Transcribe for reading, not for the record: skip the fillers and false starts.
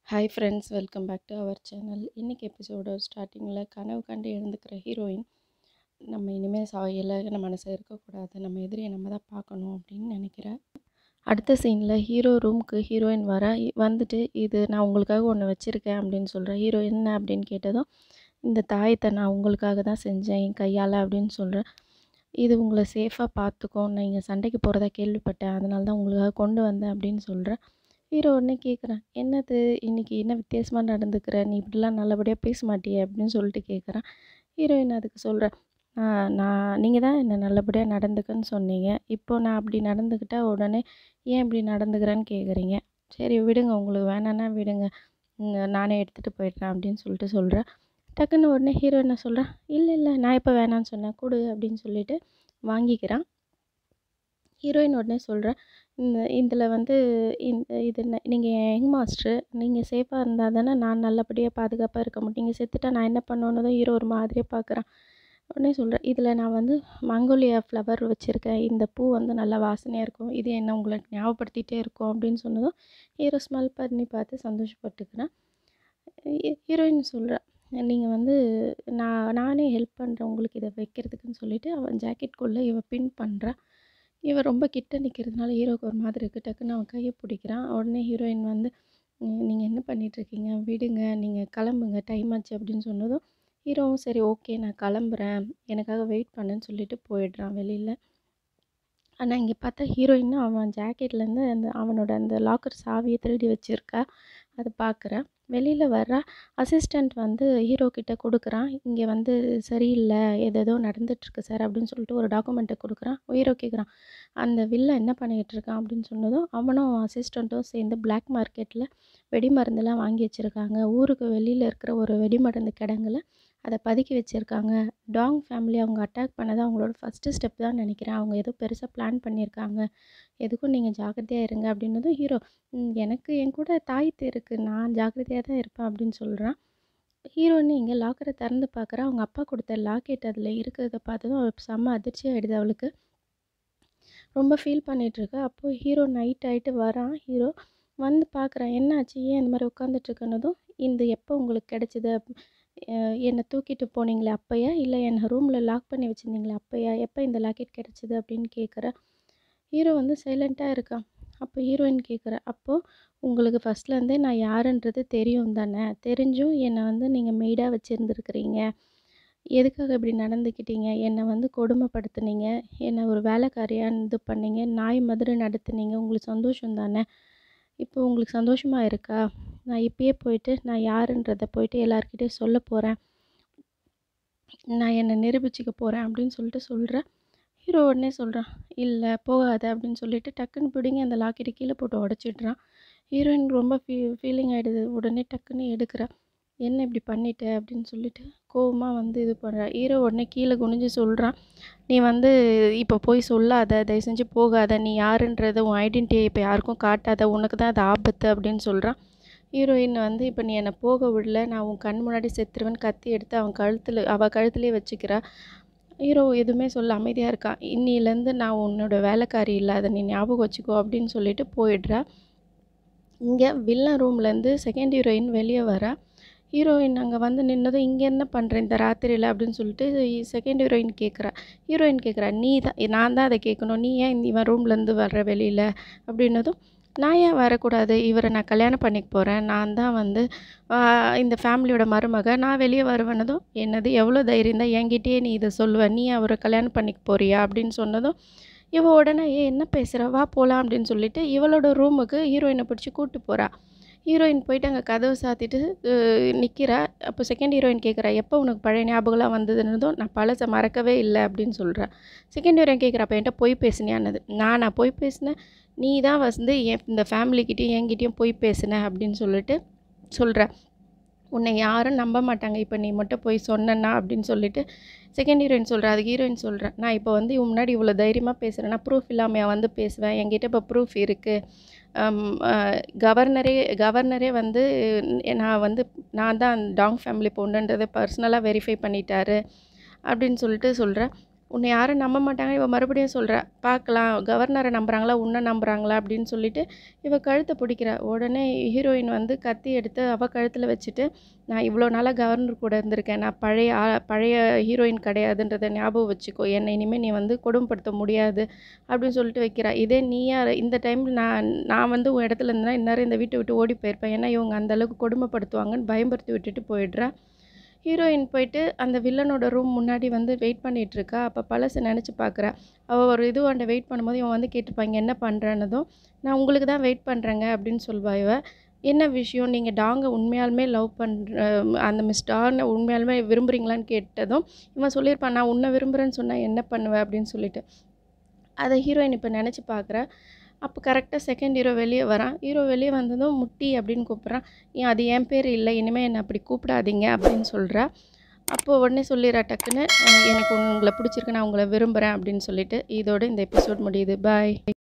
Hi friends, welcome back to our channel. இன்றைக்கி episode ஸ்டார்டிங்கில் கனவு கண்டு எழுந்துக்கிற ஹீரோயின் நம்ம இனிமேல் இலகின மனசு இருக்கக்கூடாது, நம்ம எதிரியை நம்ம தான் பார்க்கணும் அப்படின்னு நினைக்கிறேன். அடுத்த சீனில் ஹீரோ ரூமுக்கு ஹீரோயின் வந்துட்டு இது நான் உங்களுக்காக ஒன்று வச்சுருக்கேன் அப்படின்னு சொல்கிறேன். ஹீரோ என்ன அப்படின்னு கேட்டதும், இந்த தாயத்தை நான் உங்களுக்காக தான் செஞ்சேன் என் கையால் அப்படின்னு சொல்கிறேன். இது உங்களை சேஃபாக பார்த்துக்கும், நீங்கள் சண்டைக்கு போகிறதா கேள்விப்பட்டேன், அதனால தான் உங்களுக்காக கொண்டு வந்தேன் அப்படின்னு சொல்கிறேன். ஹீரோ உடனே கேட்குறான், என்னது இன்றைக்கி என்ன வித்தியாசமாக நடந்துக்கிற, நீ இப்படிலாம் நல்லபடியாக பேச மாட்டியே அப்படின்னு சொல்லிட்டு கேட்குறான். ஹீரோயின் அதுக்கு சொல்கிறேன், நீங்கள் தான் என்னை நல்லபடியாக நடந்துக்கன்னு சொன்னீங்க, இப்போ நான் அப்படி நடந்துக்கிட்டால் உடனே ஏன் இப்படி நடந்துக்கிறேன்னு கேட்குறீங்க. சரி விடுங்க, உங்களுக்கு வேணான்னா விடுங்க, நானே எடுத்துகிட்டு போயிடுறேன் அப்படின்னு சொல்லிட்டு சொல்கிறேன். டக்குன்னு உடனே ஹீரோ என்ன சொல்கிறேன், இல்லை நான் எப்போ வேணான்னு சொன்னேன், கொடு அப்படின்னு சொல்லிட்டு வாங்கிக்கிறான். ஹீரோயின் உடனே சொல்கிறேன், இதில் வந்து இது நீங்கள் என் யங் மாஸ்டர், நீங்கள் சேஃபாக இருந்தால் தானே நான் நல்லபடியாக பாதுகாப்பாக இருக்க முடியும், நீங்கள் செத்துட்டா நான் என்ன பண்ணணுன்னு தான் ஹீரோ ஒரு மாதிரியாக பார்க்குறான். உடனே சொல்கிறேன், இதில் நான் வந்து மங்கோலியா ஃப்ளவர் வச்சுருக்கேன், இந்த பூ வந்து நல்லா வாசனையாக இருக்கும், இது என்ன உங்களுக்கு ஞாபகப்படுத்திகிட்டே இருக்கும் அப்படின்னு சொன்னதும் ஹீரோ ஸ்மெல் பண்ணி பார்த்து சந்தோஷப்பட்டுக்கிறேன். ஹீரோயின் சொல்கிறேன், நீங்கள் வந்து நானே ஹெல்ப் பண்ணுறேன் உங்களுக்கு இதை வைக்கிறதுக்குன்னு சொல்லிவிட்டு அவன் ஜாக்கெட்குள்ளே இவன் பின் பண்ணுறான். இவன் ரொம்ப கிட்ட நிற்கிறதுனால ஹீரோவுக்கு ஒரு மாதிரி இருக்குது. டக்குன்னு அவன் கையை பிடிக்கிறான். உடனே ஹீரோயின் வந்து, நீங்கள் என்ன பண்ணிகிட்ருக்கீங்க, விடுங்க, நீங்கள் கிளம்புங்க, டைம் ஆச்சு அப்படின்னு சொன்னதும் ஹீரோவும் சரி ஓகே நான் கிளம்புறேன், எனக்காக வெயிட் பண்ணுன்னு சொல்லிட்டு போயிடுறான் வெளியில். ஆனால் இங்கே பார்த்தா ஹீரோயின் அவன் ஜாக்கெட்லேருந்து அவனோட அந்த லாக்கர் சாவியை திருடி வச்சுருக்கா. அதை பார்க்குறேன். வெளியில் வர்ற அசிஸ்டண்ட் வந்து ஹீரோ கிட்ட கொடுக்குறான். இங்கே வந்து சரியில்லை, ஏதேதோ நடந்துகிட்ருக்கு சார் அப்படின்னு சொல்லிட்டு ஒரு டாக்குமெண்ட்டை கொடுக்குறான். ஹீரோ கேட்குறான், அந்த வில்லை என்ன பண்ணிகிட்டு இருக்கான் அப்படின்னு சொன்னதும் அவனும் அசிஸ்டண்ட்டும் சேர்ந்து பிளாக் மார்க்கெட்டில் வெடி மருந்துலாம் வாங்கி வச்சுருக்காங்க. ஊருக்கு வெளியில் இருக்கிற ஒரு வெடி மருந்து கிடங்குல அதை பதுக்கி வச்சுருக்காங்க. டாங் ஃபேமிலி அவங்க அட்டாக் பண்ணது அவங்களோட ஃபஸ்ட்டு ஸ்டெப் தான் நினைக்கிறேன். அவங்க ஏதோ பெருசாக பிளான் பண்ணியிருக்காங்க, எதுக்கும் நீங்கள் ஜாக்கிரதையாக இருங்க அப்படின்னதும் ஹீரோ, எனக்கு என் கூட தாயத்து இருக்குது, நான் ஜாக்கிரதையாக தான் இருப்பேன் அப்படின்னு சொல்கிறான். ஹீரோன்னு இங்கே லாக்கரை திறந்து பார்க்குறா. அவங்க அப்பா கொடுத்த லாக்கெட் அதில் இருக்கிறத பார்த்ததும் அவளுக்கு செம்ம அதிர்ச்சி ஆகிடுது. அவளுக்கு ரொம்ப ஃபீல் பண்ணிகிட்ருக்கு. அப்போது ஹீரோ நைட் ஆகிட்டு வரான். ஹீரோ வந்து பார்க்குறான், என்னாச்சு, ஏன் இந்த மாதிரி உட்காந்துட்ருக்கனதும், இந்த எப்போ உங்களுக்கு கிடச்சிது, என்னை தூக்கிட்டு போனீங்களே அப்போயா, இல்லை என்னை ரூமில் லாக் பண்ணி வச்சுருந்தீங்களே அப்போயா, எப்போ இந்த லாக்கெட் கிடச்சிது அப்படின்னு கேட்குற. ஹீரோ வந்து சைலண்ட்டாக இருக்கான். அப்போ ஹீரோயின் கேட்குற, அப்போது உங்களுக்கு ஃபஸ்ட்லேருந்தே நான் யாருன்றது தெரியும் தானே, தெரிஞ்சும் என்னை வந்து நீங்கள் மெய்டாக வச்சுருந்துருக்குறீங்க, எதுக்காக இப்படி நடந்துக்கிட்டீங்க, என்னை வந்து கொடுமைப்படுத்துனீங்க, என்னை ஒரு வேலைக்காரியாக இது பண்ணீங்க, நாய் மாதிரி நடத்துனீங்க, உங்களுக்கு சந்தோஷம் தானே, இப்போ உங்களுக்கு சந்தோஷமாக இருக்கா, நான் இப்பயே போயிட்டு நான் யாருன்றதை போயிட்டு எல்லாருக்கிட்டையும் சொல்ல போகிறேன், நான் என்னை நிரூபிச்சிக்க போகிறேன் அப்படின்னு சொல்லிட்டு சொல்கிறேன். ஹீரோ உடனே சொல்கிறான், இல்லை போகாத அப்படின்னு சொல்லிட்டு டக்குன்னு பிடிங்கி அந்த லாக்கெட்டை கீழே போட்டு உடச்சிட்றான். ஹீரோயின் ரொம்ப ஃபீலிங் ஆகிடுது. உடனே டக்குன்னு எடுக்கிறா, என்ன இப்படி பண்ணிட்ட அப்படின்னு சொல்லிட்டு கோவமாக வந்து இது பண்ணுறா. ஹீரோ உடனே கீழே குனிஞ்சு சொல்கிறான், நீ வந்து இப்போ போய் சொல்லாத, தயவு செஞ்சு போகாத, நீ யாருன்றதை உன் ஐடென்டிட்டியை இப்போ யாருக்கும் காட்டாத, உனக்கு தான் அது ஆபத்து அப்படின்னு சொல்கிறான். ஹீரோயின் வந்து, இப்போ நீ என்னை போக விடல, நான் உன் கண் முன்னாடி செத்துருவேன்னு கத்தி எடுத்து அவள் கழுத்துலேயே வச்சுக்கிறா. ஹீரோ எதுவுமே சொல்ல அமைதியாக இருக்கான். இன்னிலேருந்து நான் உன்னோட வேலைக்காரி இல்லை, அதை நீ ஞாபகம் வச்சுக்கோ அப்படின்னு சொல்லிட்டு போயிடுறா. இங்கே வில்லன் ரூம்லேருந்து செகண்ட் ஹீரோயின் வெளியே வரா. ஹீரோயின் அங்கே வந்து நின்னதும், இங்கே என்ன பண்ணுற இந்த ராத்திரியில் அப்படின்னு சொல்லிட்டு செகண்ட் ஹீரோயின் கேட்குறா, நான் தான் அதை கேட்கணும், நீ ஏன் இவன் ரூம்லேருந்து வர்ற வெளியில் அப்படின்னதும், நான் ஏன் வரக்கூடாது, இவரை நான் கல்யாணம் பண்ணிக்க போகிறேன், நான் தான் வந்து இந்த ஃபேமிலியோட மருமக, நான் வெளியே வருவேனதும், என்னது எவ்வளோ தைரியம் தான் என்கிட்டயே நீ இதை சொல்லுவேன், நீ அவரை கல்யாணம் பண்ணிக்க போறியா அப்படின்னு சொன்னதும் இவள் உடனே என்ன பேசுகிற, வா போகலாம் அப்படின்னு சொல்லிட்டு இவளோட ரூமுக்கு ஹீரோயினை பிடிச்சி கூப்பிட்டு போகிறா. ஹீரோயின் போயிட்டு அங்கே கதவை சாத்திட்டு நிற்கிறா. அப்போ செகண்ட் ஹீரோயின் கேட்குறா, எப்போ உனக்கு பழைய ஞாபகம்லாம் வந்ததுன்னதும், நான் பழசை மறக்கவே இல்லை அப்படின்னு சொல்கிறா. செகண்ட் ஹீரோயின் கேட்குறா, அப்போ என்கிட்ட பொய் பேசுனியான்னது. நான் பொய் பேசினேன், நீ தான் வந்து இந்த ஃபேமிலிக்கிட்டேயும் என்கிட்டயும் பொய் பேசுன அப்படின்னு சொல்லிட்டு சொல்கிற. உன்னை யாரும் நம்ப மாட்டாங்க, இப்போ நீ மட்டும் போய் சொன்னேன்னா அப்படின்னு சொல்லிட்டு செகண்ட் ஹீரோயின் சொல்கிறா. அதுக்கு ஹீரோயின் சொல்கிறேன், நான் இப்போ வந்து இவன் முன்னாடி இவ்வளோ தைரியமாக பேசுகிறேன்னா ப்ரூஃப் இல்லாமல் வந்து பேசுவேன், என்கிட்ட இப்போ ப்ரூஃப் இருக்குது, கவர்னரே வந்து நான் தான் டாங் ஃபேமிலி பொண்ணுன்றதை பர்சனலாக வெரிஃபை பண்ணிட்டாரு அப்படின்னு சொல்லிட்டு சொல்கிறேன். உன்னை யாரும் நம்ப மாட்டாங்க. இவ மறுபடியும் சொல்றா, பார்க்கலாம் கவர்னரை நம்புறாங்களா, உன்னை நம்புறாங்களா அப்படின்னு சொல்லிட்டு இவ கழுத்தை பிடிக்கிறா. உடனே ஹீரோயின் வந்து கத்தி எடுத்து அவ கழுத்தில் வச்சுட்டு, நான் இவ்வளோ நாளாக கவர்னர் கூட இருந்திருக்கேன். நான் பழைய ஹீரோயின் கிடையாதுன்றதை ஞாபகம் வச்சுக்கோ. என்னை இனிமேல் நீ வந்து கொடுமைப்படுத்த முடியாது அப்படின்னு சொல்லிட்டு வைக்கிறா. இதே நீயா இந்த டைமில் நான் வந்து உன் இடத்துல இருந்தேன்னா இந்நேரம் இந்த வீட்டை விட்டு ஓடி போயிருப்பேன். ஏன்னா இவங்க அந்தளவுக்கு கொடுமைப்படுத்துவாங்கன்னு பயம்படுத்தி விட்டுட்டு போயிடுறா. ஹீரோயின் போயிட்டு அந்த வில்லனோட ரூம் முன்னாடி வந்து வெயிட் பண்ணிகிட்ருக்கா. அப்போ பழசை நினச்சி பார்க்குறா. அவள் ஒரு இதுவாண்ட வெயிட் பண்ணும்போது இவன் வந்து கேட்டுப்பாங்க என்ன பண்ணுறன்னதும், நான் உங்களுக்கு தான் வெயிட் பண்ணுறேங்க அப்படின்னு சொல்வா இவ. என்ன விஷயம், நீங்கள் டாங்கை உண்மையாலுமே லவ் அந்த மிஸ் டானை உண்மையாலுமே விரும்புகிறீங்களான்னு கேட்டதும் இவன் சொல்லியிருப்பான், நான் உன்னை விரும்புகிறேன்னு சொன்னால் என்ன பண்ணுவேன் அப்படின்னு சொல்லிட்டு. அதை ஹீரோயின் இப்போ நினச்சி பார்க்குறா. அப்போ கரெக்டாக செகண்ட் ஹீரோ வெளியே வரான். ஹீரோ வெளியே வந்ததும் முட்டி அப்படின்னு கூப்பிட்றான். ஏன் அது என் பேர் இல்லை, இனிமேல் என்னை அப்படி கூப்பிடாதீங்க அப்படின்னு சொல்கிறா. அப்போது உடனே சொல்லிடுறா டக்குன்னு, எனக்கு உங்களை பிடிச்சிருக்கு, நான் உங்களை விரும்புகிறேன் அப்படின்னு சொல்லிட்டு. இதோடு இந்த எபிசோட் முடியுது. பாய்.